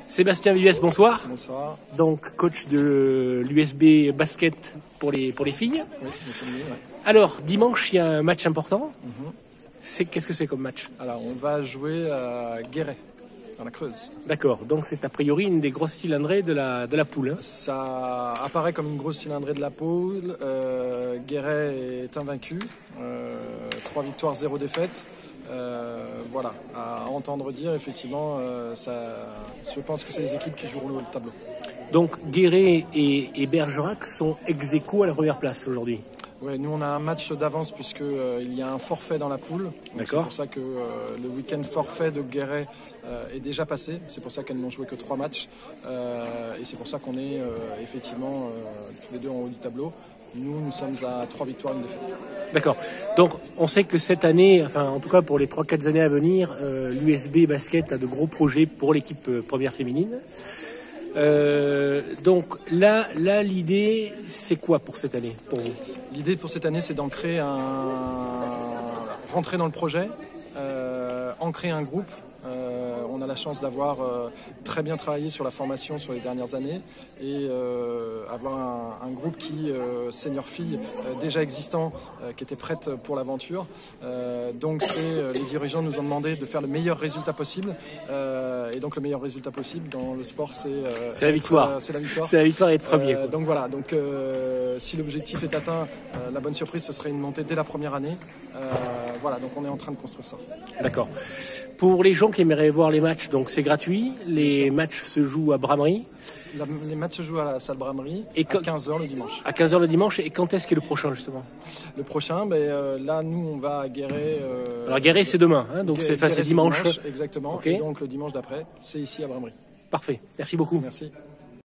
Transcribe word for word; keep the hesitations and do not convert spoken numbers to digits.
Sébastien Vives, bonsoir. Bonsoir. Donc coach de l'U S B basket pour les, pour les filles. Oui, oui, ouais. Alors, dimanche, il y a un match important. Mm-hmm. C'est, qu'est-ce que c'est comme match? Alors, on va jouer à Guéret, dans la Creuse. D'accord, donc c'est a priori une des grosses cylindrées de la, de la poule. Hein. Ça apparaît comme une grosse cylindrée de la poule. Euh, Guéret est invaincu. Euh, trois victoires, zéro défaite. Euh, voilà, à entendre dire, effectivement, euh, ça, je pense que c'est les équipes qui joueront le haut de tableau. Donc Guéret et, et Bergerac sont ex aequo à la première place aujourd'hui. Oui, nous on a un match d'avance puisque euh, il y a un forfait dans la poule. D'accord. C'est pour ça que euh, le week-end forfait de Guéret euh, est déjà passé. C'est pour ça qu'elles n'ont joué que trois matchs. Euh, et c'est pour ça qu'on est euh, effectivement euh, tous les deux en haut du tableau. Nous, nous sommes à trois victoires, une défaite. D'accord. Donc, on sait que cette année, enfin, en tout cas pour les trois quatre années à venir, euh, l'U S B Basket a de gros projets pour l'équipe euh, première féminine. Euh, donc là, là, l'idée, c'est quoi pour cette année, pour vous? L'idée pour cette année, c'est d'ancrer un, rentrer dans le projet, euh, ancrer un groupe. Euh, on a la chance d'avoir euh, très bien travaillé sur la formation sur les dernières années et euh, avoir un, un groupe qui, euh, senior filles, euh, déjà existant, euh, qui était prête pour l'aventure. Euh, donc c'est, euh, les dirigeants nous ont demandé de faire le meilleur résultat possible. Euh, et donc le meilleur résultat possible dans le sport, c'est euh, c'est la victoire. Euh, c'est la victoire. C'est la victoire et être premier. Euh, donc voilà. Donc euh, si l'objectif est atteint, euh, la bonne surprise, ce serait une montée dès la première année. Euh, voilà. Donc on est en train de construire ça. D'accord. Pour les gens qui aimeraient voir les matchs, donc c'est gratuit. Les matchs se jouent à Bramery. La, les matchs se jouent à la salle Bramery et à quinze heures le dimanche. À quinze heures le dimanche. Et quand est-ce qu'est le prochain, justement? Le prochain, ben, euh, là, nous, on va à Guéret. Euh, Alors Guéret, c'est demain, hein, donc c'est, c'est dimanche. dimanche. Exactement. Okay. Et donc le dimanche d'après, c'est ici à Bramery. Parfait. Merci beaucoup. Merci.